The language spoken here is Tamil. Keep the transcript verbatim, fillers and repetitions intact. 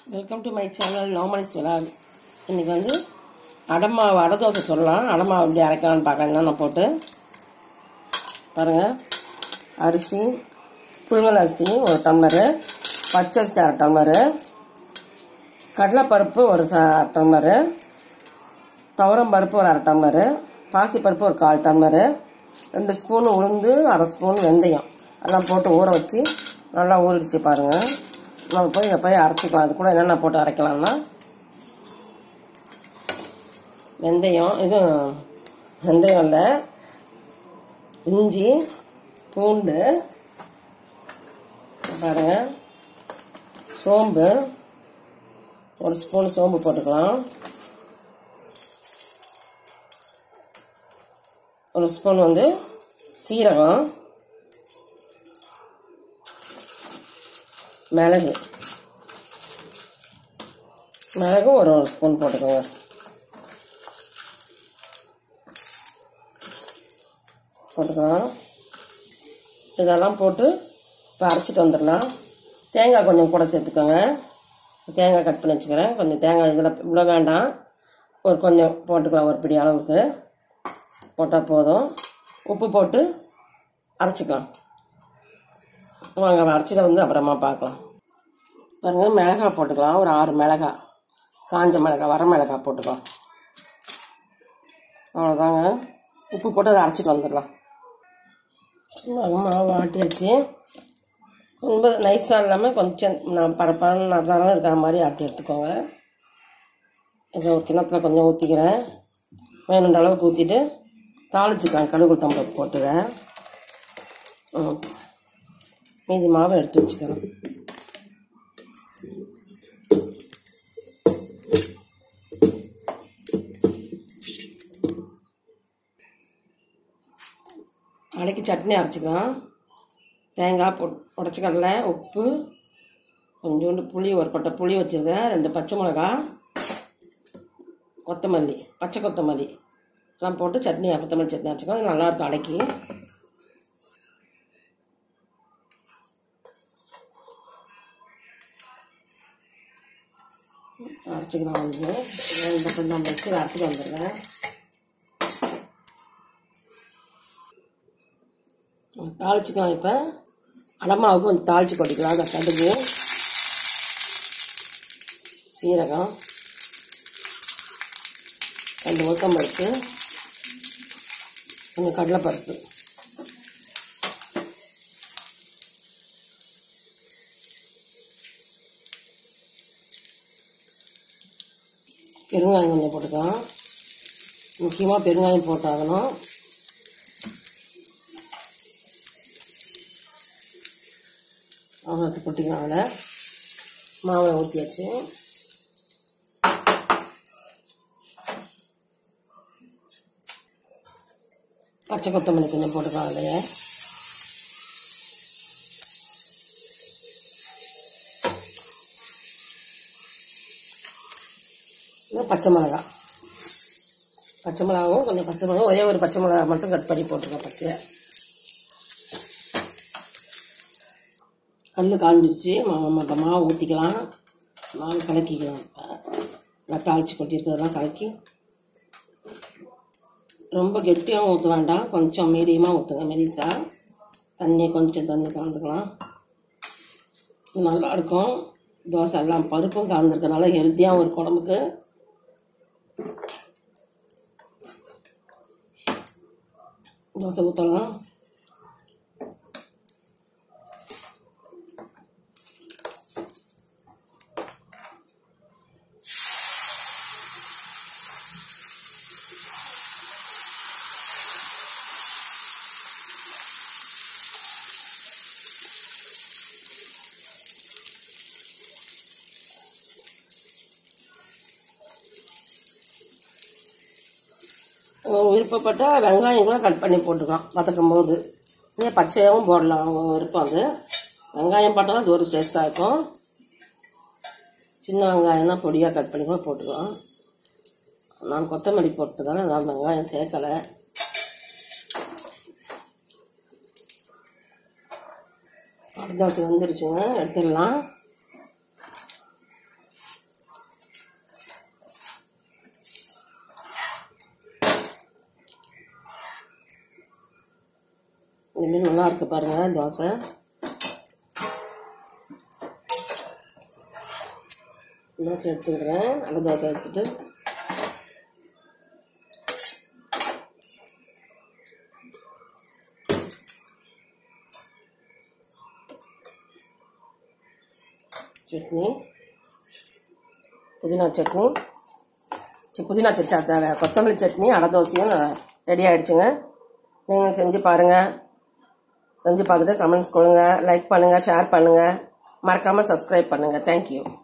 வெல்கம் டு மை சேனல் நோமனிஸ் விலாக். இன்றைக்கி வந்து அடமாவு அடை தோசை சொல்லலாம். அடமாவு எப்படி அரைக்கலான்னு பார்க்கலாம். நான் போட்டு பாருங்கள். அரிசி, புழுங்கல் அரிசி ஒரு டம்ளரு, பச்சரிசி அரை டம்ளரு, கடலைப்பருப்பு ஒரு டம்ளரு, துவரம் பருப்பு ஒரு அரை டம்ளரு, பாசிப்பருப்பு ஒரு கால் டம்ளரு, ரெண்டு ஸ்பூன் உளுந்து, அரை ஸ்பூன் வெந்தயம் எல்லாம் போட்டு ஊற வச்சு நல்லா ஊறிடுச்சு பாருங்கள். நம்ம போய் இதை போய் அரைச்சிக்கலாம். அது கூட என்னென்ன போட்டு அரைக்கலாம்னா வெந்தயம், இது வெந்தயம் இல்லை, இஞ்சி, பூண்டு பாருங்க, சோம்பு ஒரு ஸ்பூன் சோம்பு போட்டுக்கலாம், ஒரு ஸ்பூன் வந்து சீரகம், மிளகு மிளகு ஒரு ஒரு ஸ்பூன் போட்டுக்கோங்க. போட்டுக்கலாம். இதெல்லாம் போட்டு இப்போ அரைச்சிட்டு வந்துடலாம். தேங்காய் கொஞ்சம் கூட சேர்த்துக்கோங்க. தேங்காய் கட் பண்ணி வச்சுக்கிறேன். கொஞ்சம் தேங்காய் இதில் இவ்வளோ வேண்டாம், ஒரு கொஞ்சம் போட்டுக்கலாம். ஒரு பிடி அளவுக்கு போட்டால் போதும். உப்பு போட்டு அரைச்சிக்கலாம். வாங்க அரைச்சிட்டு வந்து அப்புறமா பார்க்கலாம். பாருங்கள், மிளகாய் போட்டுக்கலாம். ஒரு ஆறு மிளகாய், காஞ்ச மிளகாய், வர மிளகாய் போட்டுக்கலாம். அவ்வளோதாங்க. உப்பு போட்டு அதை அரைச்சிட்டு வந்துடலாம். மாவு ஆட்டியாச்சு. ரொம்ப நைஸாக இல்லாமல் கொஞ்சம் நான் பரப்பான நல்லாதான் இருக்கிற மாதிரி ஆட்டி எடுத்துக்கோங்க. இதை ஒரு கிணத்துல கொஞ்சம் ஊற்றிக்கிறேன். வேணுன்ற அளவுக்கு ஊற்றிட்டு தாளிச்சிக்கலாம். கடுகு தம்பளை போட்டுக்கிறேன். மீதி மாவை எடுத்து வச்சுக்கிறேன். அடைக்கு சட்னி அரைச்சிக்கலாம். தேங்காய் பொ உடச்சி கடலை, உப்பு, கொஞ்சோண்டு புளி, ஒரு கொட்டை புளி வச்சுருக்கேன், ரெண்டு பச்சை மிளகா, கொத்தமல்லி, பச்சை கொத்தமல்லி எல்லாம் போட்டு சட்னி கொத்தமல்லி சட்னி அரைச்சிக்கலாம். அது நல்லாயிருக்கும் அடைக்கி. அரைச்சிக்கலாம். வந்து இந்த கொஞ்சம் வச்சு அரைச்சிட்டு வந்துடுறேன். தாளிச்சிக்கலாம். இப்போ அடமாவுக்கு கொஞ்சம் தாளித்து கொட்டிக்கலாம். அந்த கடுகு, சீரகம், ரெண்டு உளுத்தம் பருப்பு, கொஞ்சம் கடலைப்பருப்பு, பெருங்காயம் கொஞ்சம் போட்டுக்கலாம். முக்கியமாக பெருங்காயம் போட்டாகணும். அவ்வளோத்து கொட்டிக்கலாம். அதில் மாவை ஊற்றியாச்சு. பச்சை கொத்தமல்லி கொஞ்சம் போட்டுக்கலாம். அதில் பச்சை மிளகா, பச்சை மிளகாவும் கொஞ்சம் பச்சை மிளகா ஒரே ஒரு பச்சை மிளகா மட்டும் கட் பண்ணி போட்டுருக்கேன். பச்சை கல் காஞ்சிச்சு. மாவு மாவு ஊற்றிக்கலாம். மாவு கலக்கிக்கலாம். நல்லா தாளித்து கொட்டியிருக்கிறதெல்லாம் கலக்கி, ரொம்ப கெட்டியாகவும் ஊற்ற வேண்டாம், கொஞ்சம் மீடியமாக ஊற்றுங்க. மெலிசா தண்ணி கொஞ்சம் தண்ணி கலந்துக்கலாம். நல்லாயிருக்கும் தோசை. எல்லாம் பருப்பும் கலந்துருக்கனால ஹெல்த்தியாகவும் இருக்கும் உடம்புக்கு. தோசை ஊற்றலாம். விருப்பப்பட்டால் வெங்காயம் கூட கட் பண்ணி போட்டுக்கலாம் வதக்கும் போது. ஏன் பச்சையாகவும் போடலாம், அவங்க விருப்பம். அது வெங்காயம் போட்டால் தான் அது ஒரு டேஸ்ட்டாக இருக்கும். சின்ன வெங்காயம் தான் பொடியாக கட் பண்ணி கூட போட்டுக்கலாம். நான் கொத்தமல்லி போட்டுதானே, நான் வெங்காயம் சேர்க்கலை. அடை தோசை வந்துடுச்சுங்க, எடுத்துடலாம். இன்னும் நல்லா இருக்கு பாருங்க தோசை. தோசை எடுத்துக்கிறேன். நல்ல தோசை எடுத்துட்டு சட்னி, புதினா சட்னி, புதினா சட்னி கொத்தமல்லி சட்னி அடை தோசையும் ரெடி ஆகிடுச்சுங்க. நீங்கள் செஞ்சு பாருங்கள். செஞ்சு பார்த்துட்டு கமெண்ட்ஸ் கொடுங்க, லைக் பண்ணுங்கள், ஷேர் பண்ணுங்கள், மறக்காமல் சப்ஸ்கிரைப் பண்ணுங்கள். தேங்க்யூ.